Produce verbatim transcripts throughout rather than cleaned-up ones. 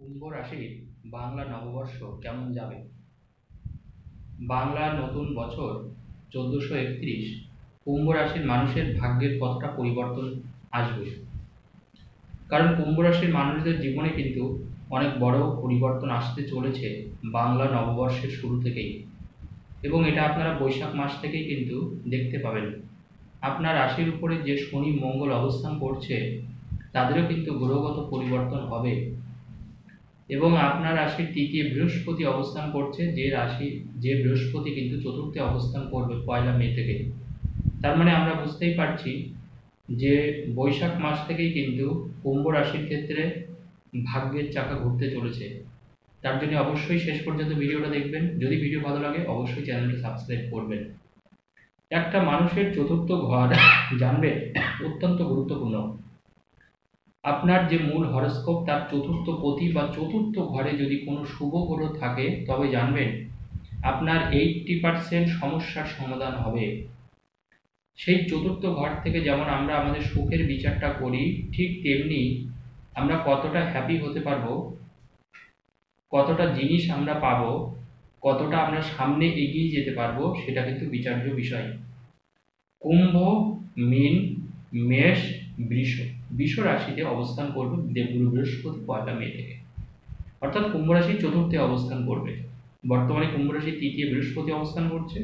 কুম্ভ রাশির বাংলা নববর্ষ কেমন যাবে? বাংলা নতুন বছর চোদ্দশো একত্রিশ কুম্ভ রাশির মানুষের ভাগ্যের কতটা পরিবর্তন আসবে? কারণ কুম্ভ রাশির মানুষদের জীবনে কিন্তু অনেক বড় পরিবর্তন আসতে চলেছে বাংলা নববর্ষের শুরু থেকেই, এবং এটা আপনারা বৈশাখ মাস থেকেই কিন্তু দেখতে পাবেন। আপনার রাশির উপরে যে শনি মঙ্গল অবস্থান করছে তাদেরও কিন্তু গ্রহগত পরিবর্তন হবে, এবং আপনার রাশির তৃতীয় বৃহস্পতি অবস্থান করছে, যে রাশি যে বৃহস্পতি কিন্তু চতুর্থে অবস্থান করবে পয়লা মে থেকে। তার মানে আমরা বুঝতেই পারছি যে বৈশাখ মাস থেকেই কিন্তু কুম্ভ রাশির ক্ষেত্রে ভাগ্যের চাকা ঘুরতে চলেছে। তার জন্য অবশ্যই শেষ পর্যন্ত ভিডিওটা দেখবেন। যদি ভিডিও ভালো লাগে অবশ্যই চ্যানেলটা সাবস্ক্রাইব করবেন। একটা মানুষের চতুর্থ ঘর জানবে অত্যন্ত গুরুত্বপূর্ণ। আপনার যে মূল হরস্কোপ তার চতুর্থ পতি বা চতুর্থ ঘরে যদি কোনো শুভ গ্রহ থাকে তবে জানবেন আপনার এইটটি পার্সেন্ট সমস্যার সমাধান হবে। সেই চতুর্থ ঘর থেকে যেমন আমরা আমাদের সুখের বিচারটা করি, ঠিক তেমনি আমরা কতটা হ্যাপি হতে পারবো, কতটা জিনিস আমরা পাবো, কতটা আমরা সামনে এগিয়ে যেতে পারবো, সেটা কিন্তু বিচার্য বিষয়। কুম্ভ, মীন, মেষ, বৃষ বৃষ রাশিতে অবস্থান করবে দেবগুরু বৃহস্পতি পয়লা মে থেকে, অর্থাৎ কুম্ভ রাশির চতুর্থে অবস্থান করবে। বর্তমানে কুম্ভ রাশির তৃতীয় বৃহস্পতি অবস্থান করছে।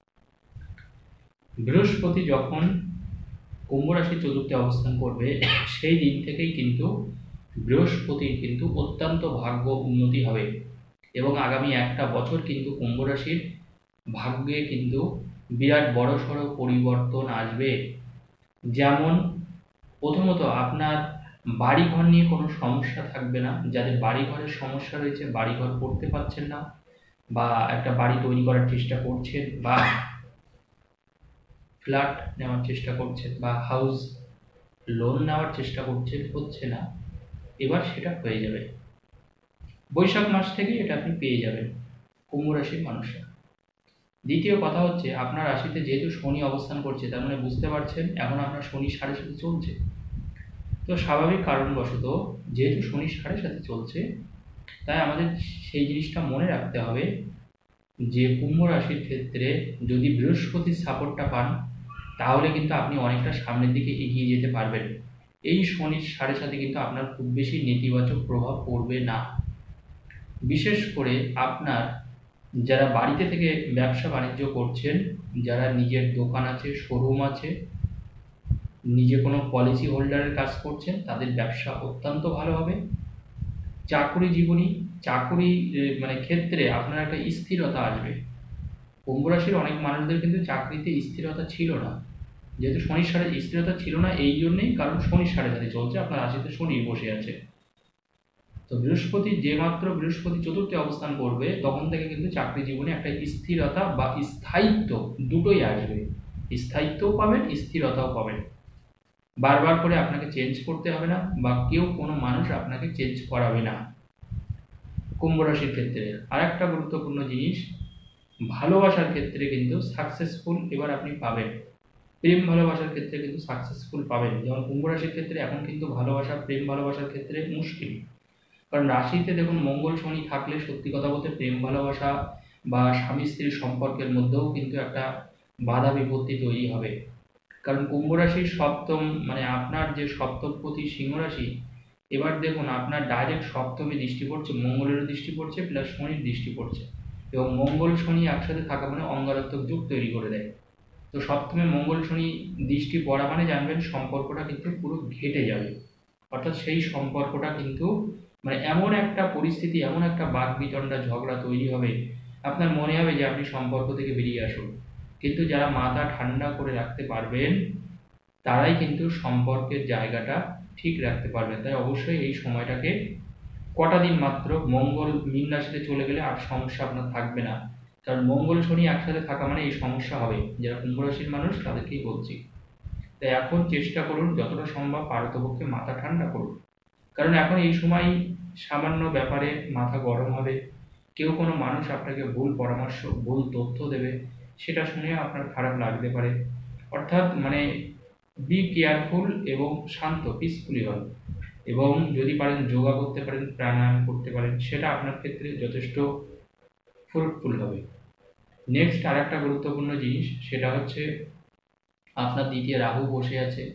বৃহস্পতি যখন কুম্ভ রাশির চতুর্থে অবস্থান করবে সেই দিন থেকেই কিন্তু বৃহস্পতির কিন্তু অত্যন্ত ভাগ্য উন্নতি হবে, এবং আগামী একটা বছর কিন্তু কুম্ভ রাশির ভাগ্যে কিন্তু বিরাট বড়সড় পরিবর্তন আসবে। যেমন প্রথমত আপনার বাড়িঘর নিয়ে কোনো সমস্যা থাকবে না। যাদের বাড়িঘরের সমস্যা রয়েছে, বাড়িঘর করতে পারছেন না, বা একটা বাড়ি তৈরি করার চেষ্টা করছেন, বা ফ্ল্যাট নেওয়ার চেষ্টা করছেন, বা হাউস লোন নেওয়ার চেষ্টা করছেন, হচ্ছে না, এবার সেটা হয়ে যাবে। বৈশাখ মাস থেকে এটা আপনি পেয়ে যাবেন কুম্ভ রাশির মানুষরা। দ্বিতীয় কথা হচ্ছে, আপনার রাশিতে যেহেতু শনি অবস্থান করছে, তার মানে বুঝতে পারছেন এখন আপনার শনি সাড়ে সাথে চলছে। তো স্বাভাবিক কারণবশত যেহেতু শনি সাড়ে সাথে চলছে, তাই আমাদের সেই জিনিসটা মনে রাখতে হবে যে কুম্ভ রাশির ক্ষেত্রে যদি বৃহস্পতির সাপোর্টটা পান তাহলে কিন্তু আপনি অনেকটা সামনের দিকে এগিয়ে যেতে পারবেন। এই শনির সাড়ে সাথে কিন্তু আপনার খুব বেশি নেতিবাচক প্রভাব পড়বে না। বিশেষ করে আপনার যারা বাড়িতে থেকে ব্যবসা বাণিজ্য করছেন, যারা নিজের দোকান আছে, শোরুম আছে, নিজে কোনো পলিসি হোল্ডারের কাজ করছেন, তাদের ব্যবসা অত্যন্ত ভালো হবে। চাকুরি জীবনী চাকুরি মানে ক্ষেত্রে আপনার একটা স্থিরতা আসবে। কুম্ভ রাশির অনেক মানুষদের কিন্তু চাকরিতে স্থিরতা ছিল না। যেহেতু শনির সাড়ে স্থিরতা ছিল না এই জন্যেই, কারণ শনির সাড়ে সাথে চলছে, আপনার রাশিতে শনি বসে আছে। তো বৃহস্পতি যে মাত্র বৃহস্পতি চতুর্থে অবস্থান করবে তখন থেকে কিন্তু চাকরি জীবনে একটা স্থিরতা বা স্থায়িত্ব দুটোই আসবে। স্থায়িত্বও পাবেন, স্থিরতাও পাবেন। বারবার করে আপনাকে চেঞ্জ করতে হবে না, বা কেউ কোনো মানুষ আপনাকে চেঞ্জ করাবে না। কুম্ভ রাশির ক্ষেত্রে আর একটা গুরুত্বপূর্ণ জিনিস, ভালোবাসার ক্ষেত্রে কিন্তু সাকসেসফুল এবার আপনি পাবেন। প্রেম ভালোবাসার ক্ষেত্রে কিন্তু সাকসেসফুল পাবেন। যেমন কুম্ভ রাশির ক্ষেত্রে এখন কিন্তু ভালোবাসা, প্রেম ভালোবাসার ক্ষেত্রে মুশকিল, কারণ রাশিতে দেখুন মঙ্গল শনি থাকলে সত্যি কথা বলতে প্রেম ভালোবাসা বা স্বামী স্ত্রীর সম্পর্কের মধ্যেও কিন্তু একটা বাধা বিপত্তি তৈরি হবে। কারণ কুম্ভ রাশির সপ্তম মানে আপনার যে সপ্তমপতি সিংহ রাশি, এবার দেখুন আপনার ডাইরেক্ট সপ্তমে দৃষ্টি পড়ছে, মঙ্গলেরও দৃষ্টি পড়ছে, প্লাস শনির দৃষ্টি পড়ছে, এবং মঙ্গল শনি একসাথে থাকা মানে অঙ্গারত্মক যুগ তৈরি করে দেয়। তো সপ্তমে মঙ্গল শনি দৃষ্টি পড়া মানে জানবেন সম্পর্কটা কিন্তু পুরো ঘেটে যাবে। অর্থাৎ সেই সম্পর্কটা কিন্তু মানে এমন একটা পরিস্থিতি, এমন একটা বাক বিতণ্ডা ঝগড়া তৈরি হবে, আপনার মনে হবে যে আপনি সম্পর্ক থেকে বেরিয়ে আসুন। কিন্তু যারা মাথা ঠান্ডা করে রাখতে পারবেন তারাই কিন্তু সম্পর্কের জায়গাটা ঠিক রাখতে পারবেন। তাই অবশ্যই এই সময়টাকে কটা দিন মাত্র, মঙ্গল মীন রাশিতে চলে গেলে আর সমস্যা আপনার থাকবে না, কারণ মঙ্গল শনি একসাথে থাকা মানে এই সমস্যা হবে। যারা কুম্ভ রাশির মানুষ তাদেরকেই বলছি। তাই এখন চেষ্টা করুন যতটা সম্ভব পারতপক্ষে মাথা ঠান্ডা করুন, কারণ এখন এই সময় সামান্য ব্যাপারে মাথা গরম হবে। কেউ কোনো মানুষ আপনাকে ভুল পরামর্শ, ভুল তথ্য দেবে, সেটা শুনে আপনার খারাপ লাগতে পারে। অর্থাৎ মানে বি কেয়ারফুল এবং শান্ত, পিসফুলি হন। এবং যদি পারেন যোগা করতে পারেন, প্রাণায়াম করতে পারেন, সেটা আপনার ক্ষেত্রে যথেষ্ট ফ্রুটফুল হবে। নেক্সট আর একটা গুরুত্বপূর্ণ জিনিস, সেটা হচ্ছে আপনার দ্বিতীয় রাহু বসে আছে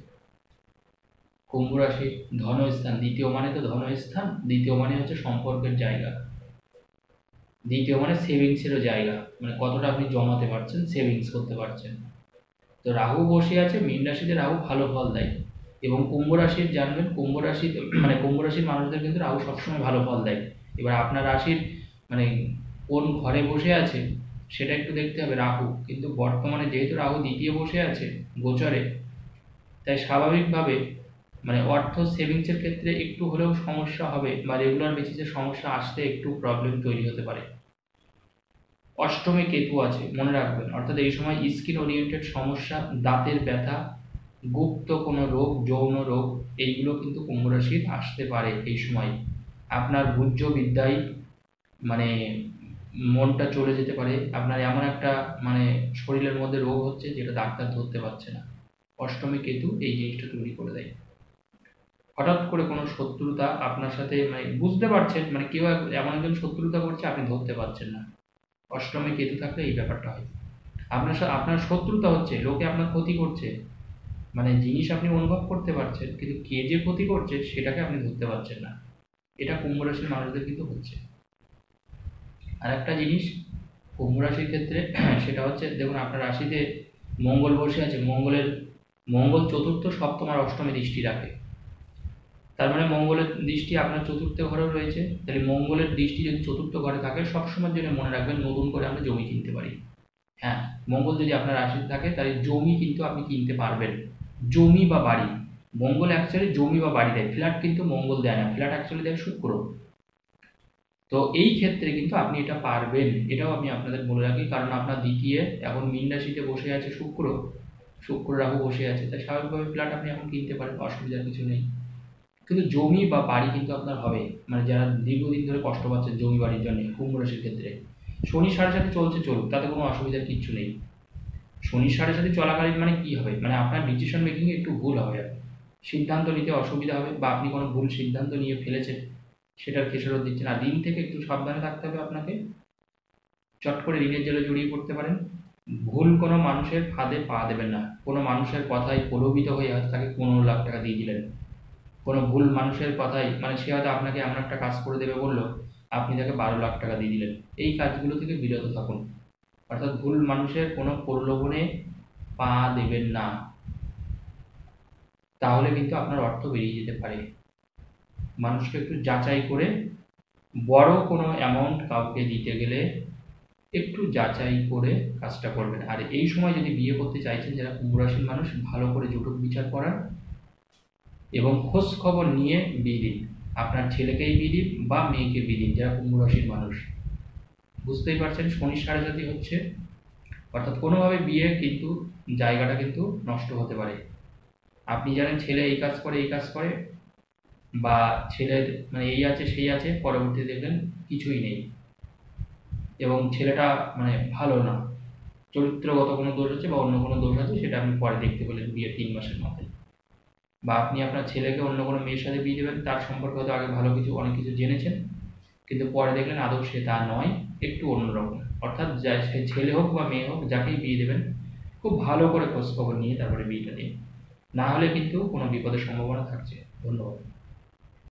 কুম্ভ রাশি ধনস্থান। দ্বিতীয় মানে তো ধনস্থান, দ্বিতীয় মানে হচ্ছে সম্পর্কের জায়গা, দ্বিতীয় মানে সেভিংসেরও জায়গা, মানে কতটা আপনি জমাতে পারছেন, সেভিংস করতে পারছেন। তো রাহু বসে আছে মীন রাশিতে, রাহু ভালো ফল দেয়। এবং কুম্ভ রাশির জানবেন, কুম্ভ রাশি মানে কুম্ভ রাশির মানুষদের কিন্তু রাহু সবসময় ভালো ফল দেয়। এবার আপনার রাশির মানে কোন ঘরে বসে আছে সেটা একটু দেখতে হবে। রাহু কিন্তু বর্তমানে যেহেতু রাহু দ্বিতীয় বসে আছে গোচরে, তাই স্বাভাবিকভাবে মানে অর্থ সেভিংসের ক্ষেত্রে একটু হলেও সমস্যা হবে, বা রেগুলার বেসিসে সমস্যা আসতে একটু প্রবলেম তৈরি হতে পারে। অষ্টমে কেতু আছে, মনে রাখবেন, অর্থাৎ এই সময় স্কিন ওরিয়েন্টেড সমস্যা, দাঁতের ব্যথা, গুপ্ত কোনো রোগ, যৌন রোগ, এইগুলো কিন্তু কুম্ভ রাশির আসতে পারে এই সময়। আপনার গুহ্য বিদ্যায় মানে মনটা চলে যেতে পারে, আপনার এমন একটা মানে শরীরের মধ্যে রোগ হচ্ছে যেটা ডাক্তার ধরতে পারছে না। অষ্টমী কেতু এই জিনিসটা তৈরি করে দেয়। হঠাৎ করে কোনো শত্রুতা আপনার সাথে মানে বুঝতে পারছেন, মানে কেউ এমন একজন শত্রুতা করছে আপনি ধরতে পারছেন না। অষ্টমে কেতু থাকলে এই ব্যাপারটা হয়। আপনার সাথে আপনার শত্রুতা হচ্ছে, লোকে আপনার ক্ষতি করছে, মানে জিনিস আপনি অনুভব করতে পারছেন, কিন্তু কে যে ক্ষতি করছে সেটাকে আপনি ধরতে পারছেন না। এটা কুম্ভ রাশির মানুষদের কিন্তু হচ্ছে। আর একটা জিনিস কুম্ভ রাশির ক্ষেত্রে সেটা হচ্ছে, দেখুন আপনার রাশিতে মঙ্গল বসে আছে, মঙ্গলের মঙ্গল চতুর্থ, সপ্তম আর অষ্টমে দৃষ্টি রাখে। তার মানে মঙ্গলের দৃষ্টি আপনার চতুর্থ ঘরেও রয়েছে। তাহলে মঙ্গলের দৃষ্টি যদি চতুর্থ ঘরে থাকে, সবসময়ের জন্য মনে রাখবেন নতুন করে আমরা জমি কিনতে পারি। হ্যাঁ, মঙ্গল যদি আপনার রাশিতে থাকে তাহলে জমি কিন্তু আপনি কিনতে পারবেন, জমি বা বাড়ি। মঙ্গল অ্যাকচুয়ালি জমি বা বাড়ি দেয়, ফ্ল্যাট কিন্তু মঙ্গল দেয় না, ফ্ল্যাট অ্যাকচুয়ালি দেয় শুক্র। তো এই ক্ষেত্রে কিন্তু আপনি এটা পারবেন, এটাও আমি আপনাদের বলে রাখি, কারণ আপনার দ্বিতীয় এখন মীন রাশিতে বসে আছে শুক্র, শুক্র রাহু বসে আছে, তাই স্বাভাবিকভাবে ফ্ল্যাট আপনি এখন কিনতে পারেন, অসুবিধার কিছু নেই। কিন্তু জমি বা বাড়ি কিন্তু আপনার হবে, মানে যারা দীর্ঘদিন ধরে কষ্ট পাচ্ছেন জমি বাড়ির জন্য কুম্ভ রাশির ক্ষেত্রে। শনি সাড়ে সাথে চলছে, চলুক, তাতে কোনো অসুবিধার কিচ্ছু নেই। শনি সাড়ে সাথে চলাকালীন মানে কি হবে, মানে আপনার ডিসিশন মেকিং একটু ভুল হবে, সিদ্ধান্ত নিতে অসুবিধা হবে, বা আপনি কোনো ভুল সিদ্ধান্ত নিয়ে ফেলেছেন সেটার খেসারত দিচ্ছেন। আর ঋণ থেকে একটু সাবধানে থাকতে হবে আপনাকে, চট করে ঋণের জলে জড়িয়ে পড়তে পারেন। ভুল কোনো মানুষের ফাঁদে পা দেবেন না, কোনো মানুষের কথায় প্রলোভিত হয়ে হয়তো তাকে পনেরো লাখ টাকা দিয়ে দিলেন, কোনো ভুল মানুষের কথাই মানে সে হয়তো আপনাকে এমন একটা কাজ করে দেবে বললো, আপনি তাকে বারো লাখ টাকা দিয়ে দিলেন। এই কাজগুলো থেকে বিরত থাকুন, অর্থাৎ ভুল মানুষের কোনো প্রলোভনে পা দেবেন না, তাহলে কিন্তু আপনার অর্থ বেরিয়ে যেতে পারে। মানুষকে একটু যাচাই করে, বড় কোনো অ্যামাউন্ট কাউকে দিতে গেলে একটু যাচাই করে কাজটা করবেন। আর এই সময় যদি বিয়ে করতে চাইছেন যারা কুম্ভ রাশির মানুষ, ভালো করে জুটক বিচার করান এবং খোঁজ খবর নিয়ে বিয়ে দিন। আপনার ছেলেকেই বিয়ে দিন বা মেয়েকে বিয়ে দিন যারা কুম্ভ রাশির মানুষ। বুঝতেই পারছেন শনি সাড়ে সাথে হচ্ছে, অর্থাৎ কোনোভাবে বিয়ে কিন্তু জায়গাটা কিন্তু নষ্ট হতে পারে। আপনি জানেন ছেলে এই কাজ করে এই কাজ করে, বা ছেলের মানে এই আছে সেই আছে, পরবর্তীতে দেখবেন কিছুই নেই এবং ছেলেটা মানে ভালো না, চরিত্রগত কোনো দোষ আছে বা অন্য কোনো দোষ আছে, সেটা আপনি পরে দেখতে পেলেন বিয়ের তিন মাসের মাথায়। বা আপনি আপনার ছেলেকে অন্য কোনো মেয়ের সাথে বিয়ে দেবেন, তার সম্পর্কে হয়তো আগে ভালো কিছু অনেক কিছু জেনেছেন, কিন্তু পরে দেখলেন আদৌ সে তা নয়, একটু অন্যরকম। অর্থাৎ যা সে ছেলে হোক বা মেয়ে হোক, যাকেই বিয়ে দেবেন খুব ভালো করে খোঁজ খবর নিয়ে তারপরে বিয়েটা দিন, না হলে কিন্তু কোনো বিপদের সম্ভাবনা থাকছে। ধন্যবাদ।